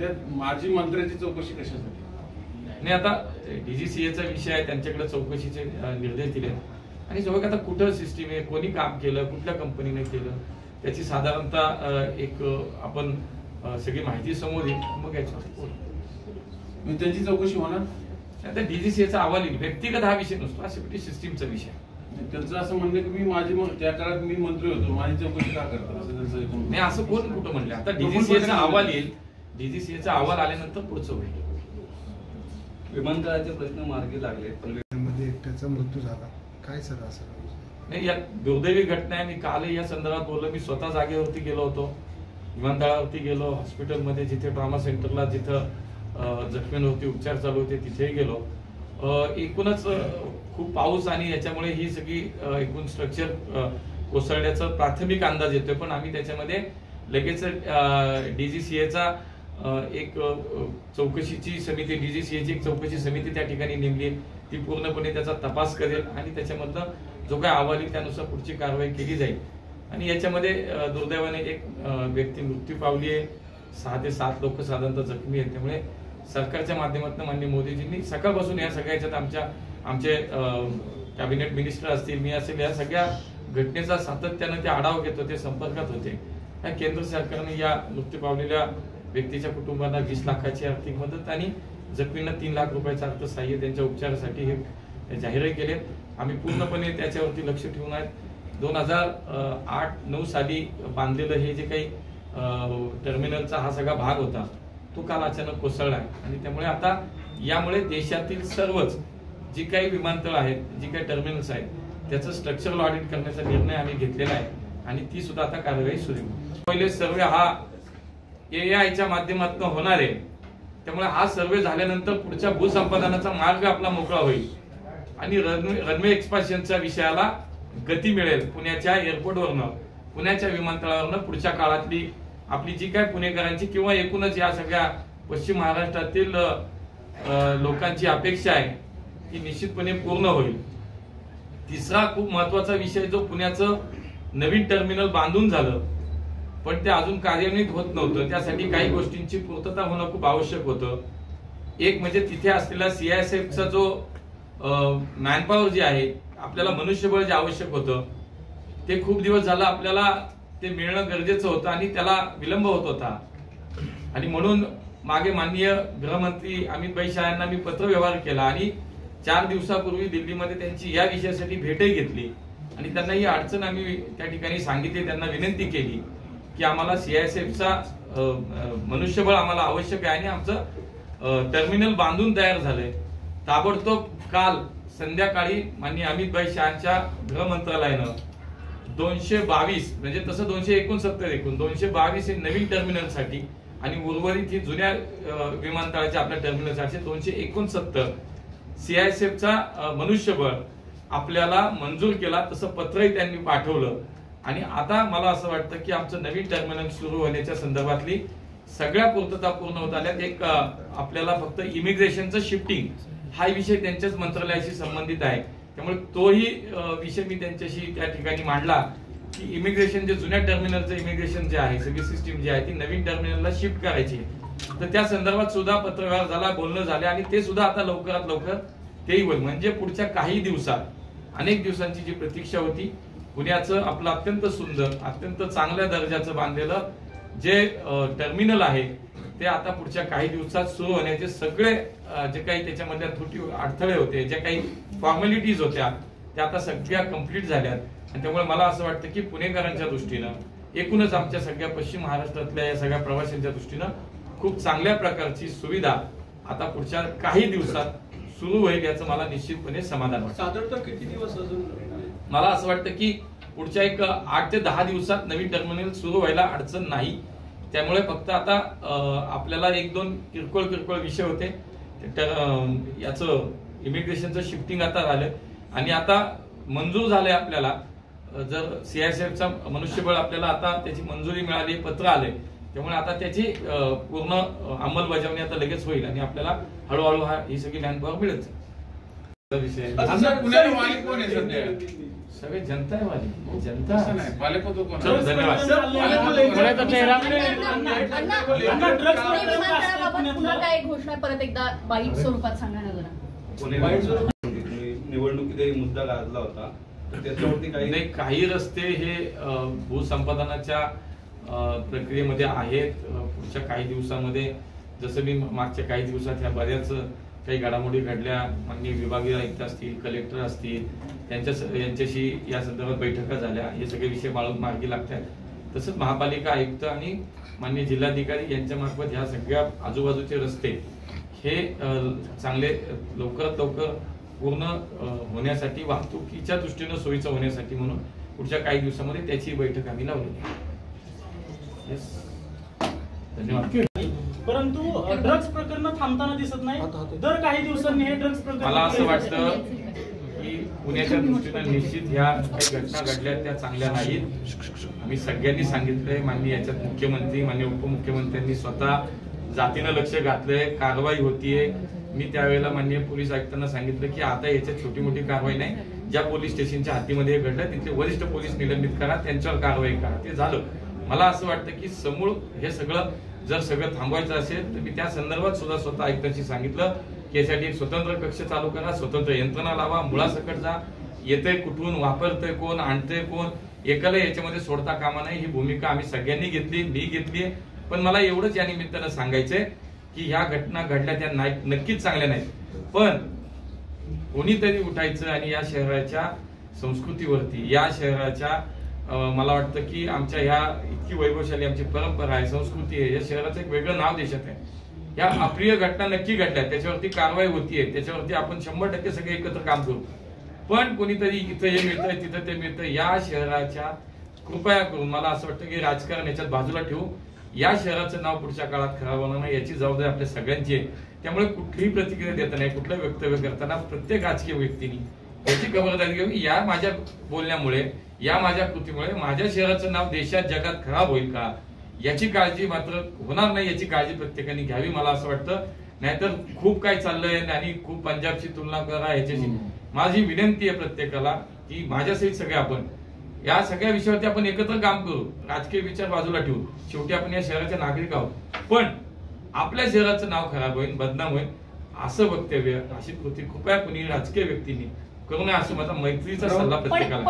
त्यात माजी मंत्र्याची चौकशी कशासाठी? नाही, आता डीजीसीएचा विषय आहे, त्यांच्याकडे चौकशीचे निर्देश दिले आणि जवळ आता कुठं सिस्टीम आहे, कोणी काम केलं, कुठल्या कंपनीने केलं, त्याची साधारणतः एक आपण सगळी माहिती समोर येईल, मग याच्यावर त्यांची चौकशी होणार. आता डीजीसीएचा अहवाल येईल, व्यक्तिगत हा विषय नसतो, हा शेवटी सिस्टीमचा विषय. त्यांचं असं म्हणणं की मी माझी त्या काळात मी मंत्री होतो, माझी चौकशी का करतात असं त्यांचं नाही. असं कोण कुठं म्हणलं? आता डीजीसीएचा अहवाल येईल, डीजीसीएचा अहवाल आल्यानंतर पुढचं होईल. विमानतळाचे प्रश्न मार्गी लागले पण मध्ये एकट्याचा मृत्यू झाला, काय सर असं? नाही, या दुर्दैवी घटना आहे. मी कालही या संदर्भात बोललो. मी स्वतः जागेवरती गेलो होतो, विमानतळावरती गेलो, हॉस्पिटलमध्ये जिथे ट्रॉमा सेंटरला जिथं जखमींवरती उपचार चालू होते तिथेही गेलो. एकूणच खूप पाऊस आणि याच्यामुळे ही सगळी एकूण स्ट्रक्चर कोसळण्याचा प्राथमिक अंदाज येतोय, पण आम्ही त्याच्यामध्ये लगेच डीजीसीएचा एक चौकशीची समिती, डीजीसीएची एक चौकशी समिती त्या ठिकाणी नेमली. ती पूर्णपणे त्याचा तपास करेल आणि त्याच्यामधलं जो काय अहवाल येईल त्यानुसार पुढची कारवाई केली जाईल. आणि याच्यामध्ये दुर्दैवाने एक व्यक्ती मृत्यू पावली आहे, 6 ते 7 लोक साधारणतः जखमी आहेत. त्यामुळे सरकारच्या माध्यमातून माननीय मोदीजींनी सकाळपासून या सगळ्या याच्यात आमचे कॅबिनेट मिनिस्टर असतील, मी असेल, या सगळ्या घटनेचा सातत्यानं ते आढावा घेत होते, संपर्कात होते. केंद्र सरकारने या मृत्यू पावलेल्या व्यक्तीच्या कुटुंबाला 20 लाखाची आर्थिक मदत आणि जखमींना 3 लाख रुपयाचं अर्थसहाय्य त्यांच्या उपचारासाठी हे जाहीरही केले. आम्ही पूर्णपणे त्याच्यावरती लक्ष ठेवून आहेत. 2008-9 साली बांधलेलं हे जे काही टर्मिनलचा हा सगळा भाग होता तो काल अचानक कोसळला आहे आणि त्यामुळे आता यामुळे देशातील सर्वच जी काही विमानतळ आहेत, जी काही टर्मिनल्स आहेत, त्याचं स्ट्रक्चरल ऑडिट करण्याचा निर्णय आम्ही घेतलेला आहे आणि ती सुद्धा आता कारवाई सुरू आहे. पहिले सर्वे हा एआयच्या माध्यमातून होणार आहे, त्यामुळे हा सर्वे झाल्यानंतर पुढच्या भूसंपादनाचा मार्ग आपला मोकळा होईल आणि रनवे एक्सपान्शनच्या विषयाला गती मिळेल. पुण्याच्या एअरपोर्टवरनं, पुण्याच्या विमानतळावरनं पुढच्या काळातली आपली जी काय पुणेकरांची किंवा एकूणच या सगळ्या पश्चिम महाराष्ट्रातील लोकांची अपेक्षा आहे ती निश्चितपणे पूर्ण होईल. तिसरा खूप महत्वाचा विषय, जो पुण्याचं नवीन टर्मिनल बांधून झालं पण ते अजून कार्यान्वित होत नव्हतं, त्यासाठी काही गोष्टींची पूर्तता होणं खूप आवश्यक होतं. एक म्हणजे तिथे असलेला सीआयएसएफचा जो मॅनपॉवर जे आहे, आपल्याला मनुष्यबळ जे आवश्यक होतं ते खूप दिवस झालं आपल्याला ते मिळणं गरजेचं होतं आणि त्याला विलंब होत होता. आणि म्हणून मागे माननीय गृहमंत्री अमित भाई शाह यांना मी पत्रव्यवहार केला आणि 4 दिवसापूर्वी दिल्लीमध्ये त्यांची या विषयासाठी भेटही घेतली आणि त्यांना ही अडचण आम्ही त्या ठिकाणी सांगितली. त्यांना विनंती केली की आम्हाला सीआयएसएफचा मनुष्यबळ आम्हाला आवश्यक आहे आणि आमचं टर्मिनल बांधून तयार झालंय. ताबडतोब काल संध्याकाळी माननीय अमित भाई शहाच्या गृह मंत्रालयानं 222 म्हणजे तसं 269 222 हे नवीन टर्मिनलसाठी आणि उर्वरित ही जुन्या विमानतळाच्या आपल्या टर्मिनलसाठी 269 सीआयएसएफचा मनुष्यबळ आपल्याला मंजूर केला. तसं पत्रही त्यांनी पाठवलं आणि आता मला असं वाटतं की आमचं नवीन टर्मिनल सुरू होण्याच्या संदर्भातली सगळ्या पूर्तता पूर्ण होत आल्यात. एक आपल्याला फक्त इमिग्रेशनचं शिफ्टिंग हा विषय त्यांच्याच मंत्रालयाशी संबंधित आहे, त्यामुळे तोही विषय मी त्यांच्याशी त्या ठिकाणी मांडला की इमिग्रेशन जे जुन्या टर्मिनलचं इमिग्रेशन जे आहे, सगळी सिस्टीम जी आहे ती नवीन टर्मिनलला शिफ्ट करायची, तर त्या संदर्भात सुद्धा पत्रव्यवहार झाला, बोलणं झाले आणि ते सुद्धा आता लवकरात लवकर तेही होईल. म्हणजे पुढच्या काही दिवसात, अनेक दिवसांची जी प्रतीक्षा होती, पुण्याचं आपलं अत्यंत सुंदर, अत्यंत चांगल्या दर्जाचं बांधलेलं जे टर्मिनल आहे ते आता पुढच्या काही दिवसात सुरू होण्याचे सगळे जे काही त्याच्यामधल्या त्रुटी अडथळे होते, ज्या काही फॉर्मॅलिटीज होत्या त्या आता सगळ्या कंप्लीट झाल्यात. आणि त्यामुळे मला असं वाटतं की पुणेकरांच्या दृष्टीनं, एकूणच आमच्या सगळ्या पश्चिम महाराष्ट्रातल्या या सगळ्या प्रवाशांच्या दृष्टीनं खूप चांगल्या प्रकारची सुविधा आता पुढच्या काही दिवसात सुरू होईल याचं मला निश्चितपणे समाधान वाटतं. साधारणतः किती दिवस अजून? मला असं वाटतं की पुढच्या एक 8 ते 10 दिवसात नवीन टर्मिनल सुरू व्हायला अडचण नाही. त्यामुळे फक्त आता आपल्याला 1-2 किरकोळ विषय होते, याचं इमिग्रेशनचं शिफ्टिंग आता झालं आणि आता मंजूर झालंय. आपल्याला जर सीआयएसएफचा मनुष्यबळ आपल्याला आता त्याची मंजुरी मिळाली, पत्र आले, त्यामुळे आता त्याची पूर्ण अंमलबजावणी आता लगेच होईल आणि आपल्याला हळूहळू ही सगळी मॅनपॉवर मिळत जाईल. पुण्याला मालिक कोण आहे सध्या? सगळे जनता आहे वाली, जनता नाही पालक होतो कोण? धन्यवाद. पुन्हा काय घोषणा परत एकदा वाईट स्वरूपात सांगा ना जरा. निवडणुकीतही मुद्दा गाजला होता, तर त्याच्यावरती काही रस्ते हे भूसंपादनाच्या प्रक्रियेमध्ये आहेत. पुढच्या काही दिवसामध्ये, जसं मी मागच्या काही दिवसात ह्या बऱ्याच काही घडामोडी घडल्या, माननीय विभागीय आयुक्त असतील, कलेक्टर असतील, यांच्याशी या संदर्भात बैठका झाल्या. हे सगळे विषय मार्गी लागतात. तसंच महापालिका आयुक्त आणि माननीय जिल्हाधिकारी यांच्या मार्फत ह्या सगळ्या आजूबाजूचे रस्ते हे चांगले लवकरात लवकर पूर्ण होण्यासाठी, वाहतुकीच्या दृष्टीनं सोयीचं होण्यासाठी म्हणून पुढच्या काही दिवसामध्ये त्याची बैठक आम्ही लावली. धन्यवाद. परंतु ड्रग्ज प्रकरण थांबताना दिसत नाही. दर काही दिवसांनी हे ड्रग्ज प्रकरण, मला असं वाटतं की पुण्याच्या दृष्टीनं निश्चित ह्या काही घटना घडल्या त्या चांगल्या नाहीत. आम्ही सगळ्यांनी सांगितलंय, माननीय याच्यात मुख्यमंत्री, माननीय उपमुख्यमंत्र्यांनी स्वतः जातीनं लक्ष घातलंय, कारवाई होतीये. मी त्यावेळेला माननीय पोलीस आयुक्तांना सांगितलं की आता याच्यात छोटी मोठी कारवाई नाही, ज्या पोलीस स्टेशनच्या हद्दीमध्ये हे घडलं तिथले वरिष्ठ पोलीस निलंबित करा, त्यांच्यावर कारवाई करा. ते झालं. मला असं वाटतं की समूळ हे सगळं थांबवायचं असेल तर मी त्या संदर्भात सुद्धा स्वतः आयुक्तांशी सांगितलं की यासाठी एक स्वतंत्र कक्ष चालू करा, स्वतंत्र यंत्रणा लावा, मुळासकट जा, येतंय कुठून, वापरतंय कोण, आणतंय कोण, एकाला याच्यामध्ये सोडता कामा नाही. ही भूमिका आम्ही सगळ्यांनी घेतली, मी घेतली. पण मला एवढंच या निमित्तानं सांगायचंय की ह्या घटना घडल्या त्या नक्कीच चांगल्या नाहीत. पण कोणीतरी उठायचं आणि या शहराच्या संस्कृतीवरती, या शहराच्या मला वाटतं की आमच्या ह्या इतकी वैभवशाली आमची परंपरा आहे, संस्कृती आहे, या शहराचं एक वेगळं नाव देशात आहे. या अप्रिय घटना नक्की घडल्या, त्याच्यावरती कारवाई होतीये, त्याच्यावरती आपण 100% सगळे एकत्र काम करू. पण कोणीतरी इथं हे मिळतंय, तिथं ते मिळतंय, या शहराच्या कृपया करून मला असं वाटतं की राजकारण याच्यात बाजूला ठेवू. या शहराचं नाव पुढच्या काळात खराब होणार नाही याची जबाबदारी आपल्या सगळ्यांची आहे. त्यामुळे कुठलीही प्रतिक्रिया देताना, कुठलं वक्तव्य करताना प्रत्येक राजकीय व्यक्तीने याची खबरदारी घ्यावी. या माझ्या बोलण्यामुळे, या माझ्या कृतीमुळे माझ्या शहराचं नाव देशात, जगात खराब होईल का याची काळजी मात्र होणार नाही, याची काळजी प्रत्येकाने घ्यावी मला असं वाटतं. नाहीतर खूप काय चाललंय आणि खूप पंजाबची तुलना करा ह्याच्याशी. माझी विनंती आहे प्रत्येकाला की माझ्यासहित सगळे आपण या सगळ्या विषयावरती आपण एकत्र काम करू, राजकीय विचार बाजूला ठेवू. शेवटी आपण या शहराचे नागरिक आहोत. पण आपल्या शहराचं नाव खराब होईल, बदनाम होईल असं वक्तव्य, अशी कृती कृपया कुणी राजकीय व्यक्तीने करू नये असं माझा मैत्रीचा सल्ला प्रत्येकाला.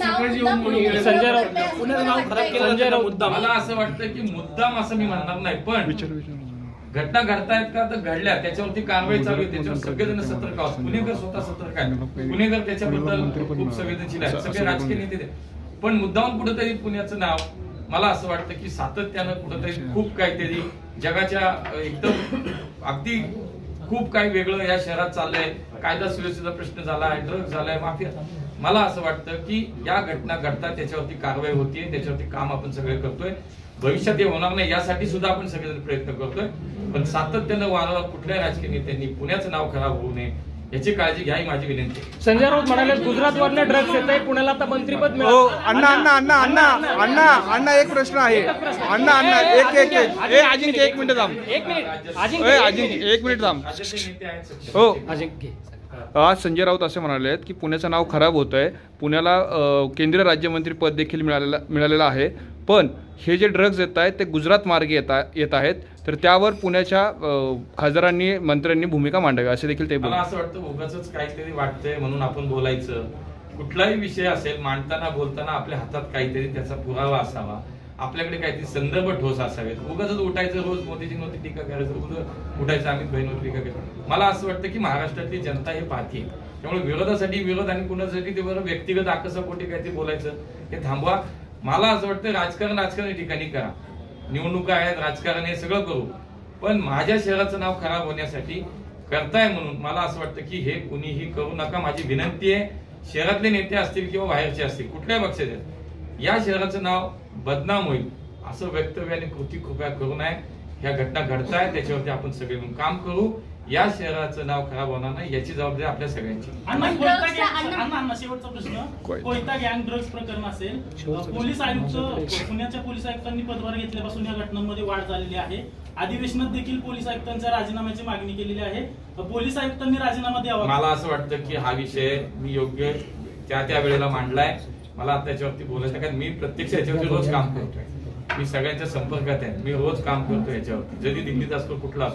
मला असं वाटतं की मुद्दाम असं मी म्हणणार नाही, पण घटना घडतायत का तर घडल्या, त्याच्यावरती कारवाई चालू आहे, त्याच्यावर सगळेजण सतर्क आहोत. पुणेकर स्वतः सतर्क आहे, पुणेकर त्याच्याबद्दल खूप संवेदनशील आहे, सगळे राजकीय नेते. पण मुद्दाम कुठेतरी पुण्याचं नाव मला असं वाटतं की सातत्यानं कुठेतरी खूप काहीतरी जगाच्या एकदम अगदी खूप काही वेगळं या शहरात चाललंय. कायदा सुव्यवस्थेचा प्रश्न झालाय, ड्रग्ज झालाय, माफिया. मला असं वाटतं की या घटना घडतात, त्याच्यावरती कारवाई होतीये, त्याच्यावरती काम आपण सगळे करतोय. भविष्यात हे होणार नाही यासाठी सुद्धा आपण सगळेजण प्रयत्न करतोय. पण सातत्यानं वारंवार कुठल्या राजकीय नेत्यांनी पुण्याचं नाव खराब होऊ नये याची काळजी घ्या, ही माझी विनंती. संजय राऊत म्हणाले गुजरातवरनं ड्रग्ज येत आहे, पुण्याला आता मंत्रीपद मिळालं. अण्णा एक प्रश्न आहे. अण्णा एक अजिंक्य 1 मिनिट थांब. अजिंक्य 1 मिनिट थांब. हो अजिंक्य, आज संजय राऊत असे म्हणाले आहेत की पुण्याचं नाव खराब होत आहे, पुण्याला केंद्रीय राज्यमंत्री पद देखील मिळालेलं आहे, पण हे जे ड्रग्ज येत आहेत ते गुजरात मार्गे येत आहेत, तर त्यावर पुण्याच्या खासदारांनी, मंत्र्यांनी भूमिका मांडावी असे देखील ते मला असं वाटतं उगाचच काहीतरी वाटतंय म्हणून आपण बोलायचं. कुठलाही विषय असेल, मांडताना बोलताना आपल्या हातात काहीतरी त्याचा पुरावा असावा, आपल्याकडे काहीतरी संदर्भ ठोस असावेत. उगाचच उठायचं, रोज मोदीजींवरती टीका करायचं, उठायचं अमित भाईंवर टीका करायचं. मला असं वाटतं की महाराष्ट्रातली जनता हे पाहते, त्यामुळे विरोधासाठी विरोध आणि कुणासाठी ते बरं व्यक्तिगत आकसापोटी काहीतरी बोलायचं हे थांबवा. मला असं वाटतं राजकारण ठिकाणी करा, निवडणुका आहेत, राजकारण हे सगळं करू, पण माझ्या शहराचं नाव खराब होण्यासाठी करताय म्हणून मला असं वाटतं की हे कुणीही करू नका. माझी विनंती आहे, शहरातले नेते असतील किंवा बाहेरचे असतील, कुठल्याही पक्षाचे, या शहराचं नाव बदनाम होईल असं वक्तव्य आणि कृती कृपया करू नये. ह्या घटना घडतायत, त्याच्यावरती आपण सगळे मिळून काम करू. या शहराचं नाव खराब होणार नाही याची जबाबदारी आपल्या सगळ्यांची. शेवटचा प्रश्न, कोयता गँग ड्रग्ज प्रकरण असेल, पोलीस आयुक्त, पुण्याच्या पोलीस आयुक्तांनी पदभार घेतल्यापासून या घटनांमध्ये वाढ झालेली आहे. अधिवेशनात देखील पोलीस आयुक्तांच्या राजीनाम्याची मागणी केलेली आहे. पोलीस आयुक्तांनी राजीनामा द्यावा. मला असं वाटतं की हा विषय मी योग्य त्या वेळेला मांडलाय. मला त्याच्यावरती बोलायचं, कारण मी प्रत्यक्ष याच्यावरती रोज काम करतोय, मी सगळ्यांच्या संपर्कात आहे, मी रोज काम करतो याच्यावरती, जरी दिल्लीत असतो कुठला.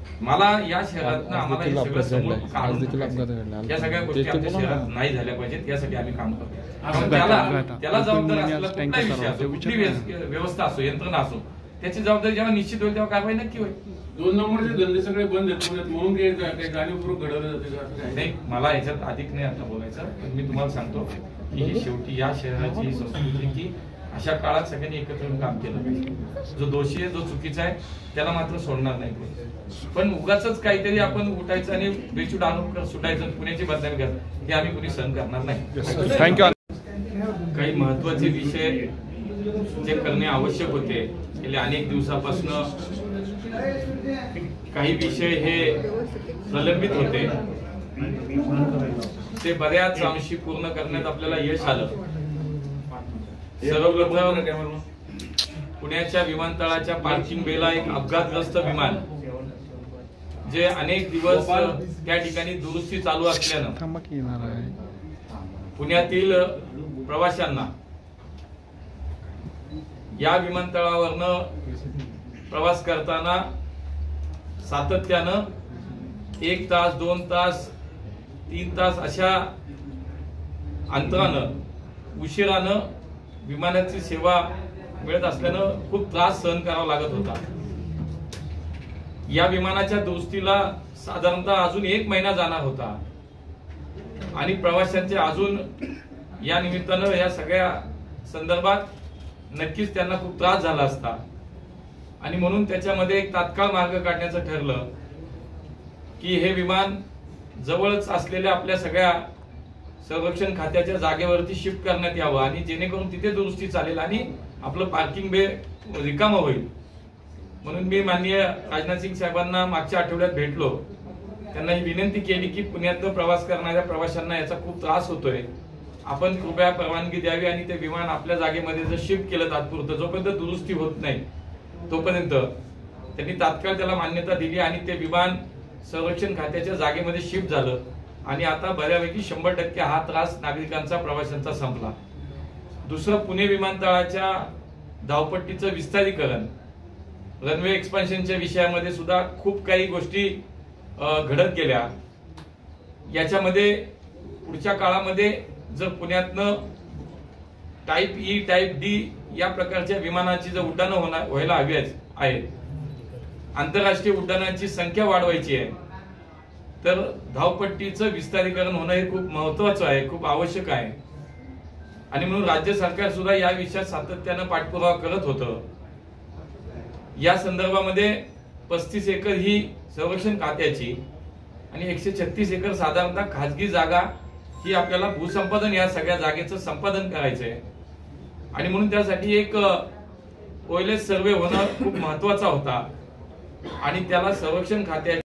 मला या शहरातनं आम्हाला हे सगळं समोर काढून टाकायचं. या सगळ्या गोष्टी आमच्या शहरात नाही झाल्या पाहिजेत, यासाठी आम्ही काम करतो. आपण त्याला जबाबदार असलेला कुठलाही विषय असो, कुठली व्यवस्था असो, यंत्रणा असो, त्याची जबाबदारी जेव्हा निश्चित होईल तेव्हा कारवाई नक्की होईल. 2 नंबरचे धंदे सगळे बंद आहेत पुण्यात, म्हणून काही जाणीवपूर्वक घडवलं जाते. नाही, मला याच्यात अधिक नाही आता बोलायचं, पण मी तुम्हाला सांगतो की ही शेवटी या शहराची ही संस्कृती की अशा काळात सगळ्यांनी एकत्र येऊन काम केलं पाहिजे. जो दोषी आहे, जो चुकीचा आहे, त्याला मात्र सोडणार नाही. पण उगाच काहीतरी आपण उठायचं आणि बेचूट आरोप सुटायचं, पुण्याची बदनामी करायचं, हे आम्ही कुणी सहन करणार नाही. थँक्यू. काही महत्वाचे विषय जे करणे आवश्यक होते, गेल्या अनेक दिवसापासून काही विषय हे प्रलंबित होते, ते बऱ्याच अंशी पूर्ण करण्यात आपल्याला यश आलं. सर्वप्रथम पुण्याच्या विमानतळाच्या पार्किंग बेला एक अपघातग्रस्त विमान जे अनेक दिवस त्या ठिकाणी दुरुस्ती चालू असल्यानं पुण्यातील प्रवाशांना या विमानतळावरनं प्रवास करताना सातत्यानं 1 तास, 2 तास, 3 तास अशा अंतरानं उशिरानं विमानाची सेवा मिळत असल्यानं खूप त्रास सहन करावा लागत होता. या विमानाच्या दुरुस्तीला साधारणतः अजून 1 महिना जाणार होता आणि प्रवाशांचे अजून या निमित्तानं या सगळ्या संदर्भात नक्कीच त्यांना खूप त्रास झाला असता आणि म्हणून त्याच्यामध्ये एक तात्काळ मार्ग काढण्याचं ठरलं की हे विमान जवळच असलेल्या आपल्या सगळ्या संरक्षण खात्याच्या जागेवरती शिफ्ट करण्यात यावं आणि जेणेकरून तिथे दुरुस्ती चालेल आणि आपलं पार्किंग बे रिकामं होईल. म्हणून मी माननीय राजनाथ सिंग साहेबांना मागच्या आठवड्यात भेटलो, त्यांना ही विनंती केली की पुण्यातनं प्रवास करणाऱ्या प्रवाशांना याचा खूप त्रास होतोय, आपण कृपया परवानगी द्यावी आणि ते विमान आपल्या जागेमध्ये जर शिफ्ट केलं तात्पुरतं, जोपर्यंत दुरुस्ती होत नाही तोपर्यंत त्यांनी तात्काळ त्याला मान्यता दिली आणि ते विमान संरक्षण खात्याच्या जागेमध्ये शिफ्ट झालं आणि आता बऱ्यापैकी 100% हा त्रास नागरिकांचा प्रवाशांचा संपला. दुसरं, पुणे विमानतळाच्या धावपट्टीचं विस्तारीकरण, रनवे एक्सपान्शनच्या विषयामध्ये सुद्धा खूप काही गोष्टी घडत गेल्या. याच्यामध्ये पुढच्या काळामध्ये जर पुण्यातनं टाईप ई, टाईप डी या प्रकारच्या विमानाची जर उड्डाणं व्हायला हवी आहेत, आंतरराष्ट्रीय उड्डाणांची संख्या वाढवायची आहे, तर धावपट्टीचं विस्तारीकरण होणं हे खूप महत्वाचं आहे, खूप आवश्यक आहे. आणि म्हणून राज्य सरकार सुद्धा या विषयात सातत्यानं पाठपुरावा करत होतं. या संदर्भामध्ये 35 एकर ही संरक्षण खात्याची आणि 136 एकर साधारणतः खासगी जागा ही आपल्याला भूसंपादन या सगळ्या जागेचं संपादन करायचंय आणि म्हणून त्यासाठी एक ओएलएस सर्वे होणं खूप महत्वाचा होता आणि त्याला संरक्षण खात्याची